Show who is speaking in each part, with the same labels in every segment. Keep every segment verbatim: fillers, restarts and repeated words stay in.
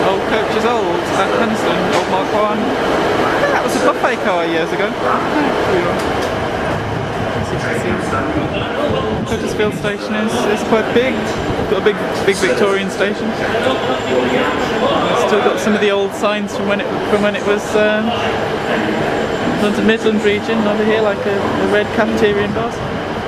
Speaker 1: old coaches old at Huddersfield, old Mark one. I think that was a buffet car years ago. Huddersfield station is, is quite big. Got a big big Victorian station. Still got some of the old signs from when it from when it was um, London Midland region over here, like a, a red cafeteria and bar.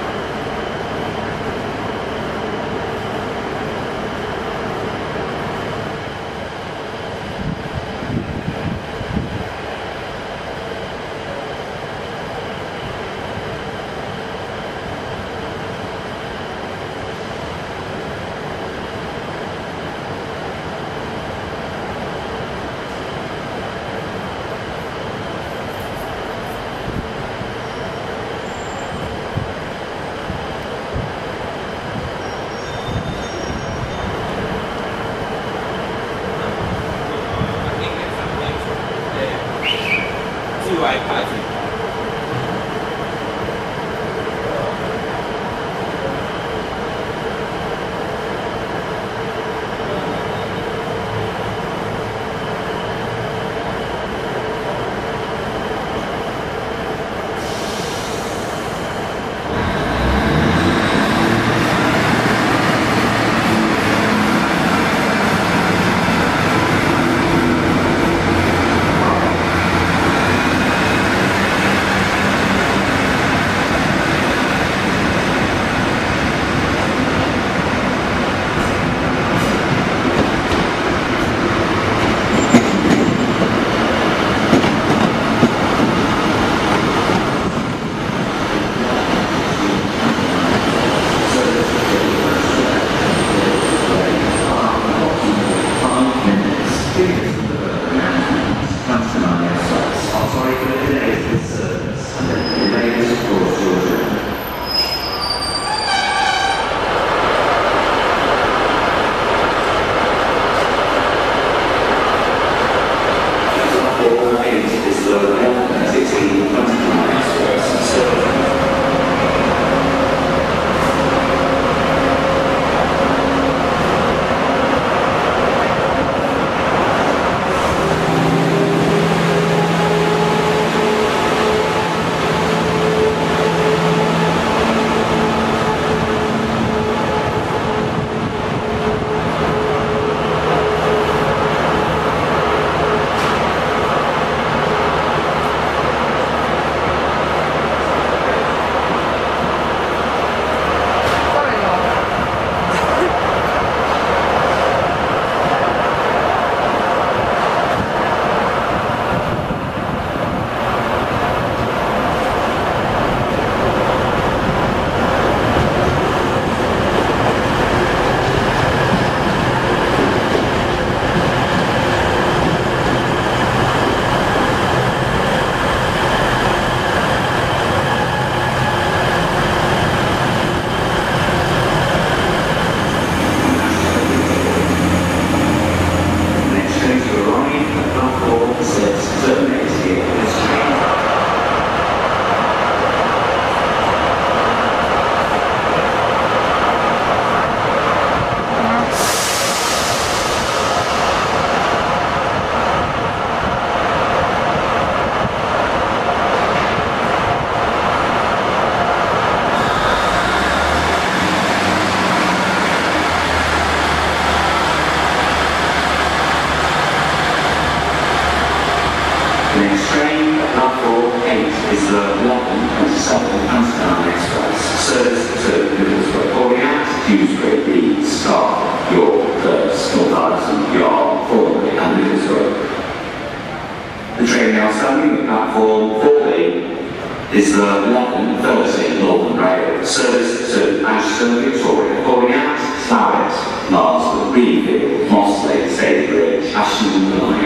Speaker 2: Is the London Thursday Northern Rail service to Ashton, Victoria, calling out Slough, Marsden, Greenfield, Mossley, Stalybridge, Ashton,